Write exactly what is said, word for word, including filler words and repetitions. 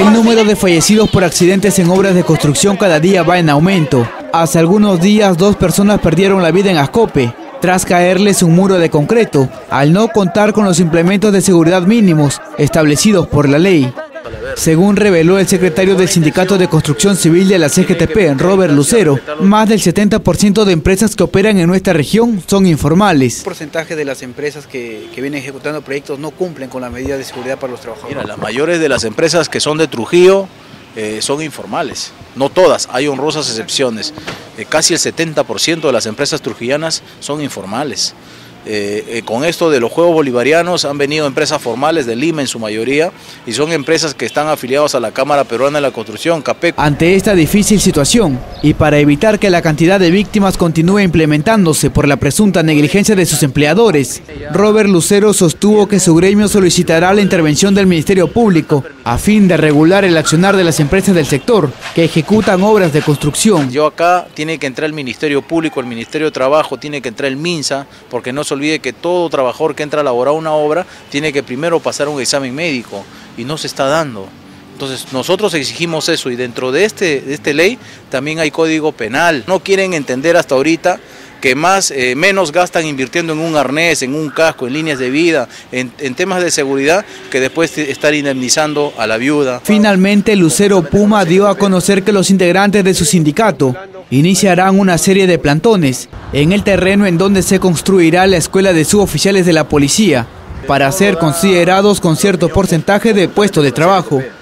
El número de fallecidos por accidentes en obras de construcción cada día va en aumento. Hace algunos días dos personas perdieron la vida en Ascope, tras caerles un muro de concreto, al no contar con los implementos de seguridad mínimos establecidos por la ley. Según reveló el secretario del Sindicato de Construcción Civil de la C G T P, Robert Lucero, más del setenta por ciento de empresas que operan en nuestra región son informales. ¿Qué porcentaje de las empresas que, que vienen ejecutando proyectos no cumplen con las medidas de seguridad para los trabajadores? Mira, las mayores de las empresas que son de Trujillo eh, son informales, no todas, hay honrosas excepciones. Eh, casi el setenta por ciento de las empresas trujillanas son informales. Eh, eh, con esto de los Juegos Bolivarianos han venido empresas formales de Lima en su mayoría y son empresas que están afiliadas a la Cámara Peruana de la Construcción, CAPEC. Ante esta difícil situación y para evitar que la cantidad de víctimas continúe implementándose por la presunta negligencia de sus empleadores, Robert Lucero sostuvo que su gremio solicitará la intervención del Ministerio Público a fin de regular el accionar de las empresas del sector que ejecutan obras de construcción. Yo acá tiene que entrar el Ministerio Público, el Ministerio de Trabajo, tiene que entrar el MINSA, porque no se olvide que todo trabajador que entra a elaborar una obra tiene que primero pasar un examen médico y no se está dando. Entonces nosotros exigimos eso y dentro de este, de este ley también hay código penal. No quieren entender hasta ahorita que más, eh, menos gastan invirtiendo en un arnés, en un casco, en líneas de vida, en, en temas de seguridad, que después estar indemnizando a la viuda. Finalmente, Lucero Puma dio a conocer que los integrantes de su sindicato iniciarán una serie de plantones en el terreno en donde se construirá la escuela de suboficiales de la policía para ser considerados con cierto porcentaje de puesto de trabajo.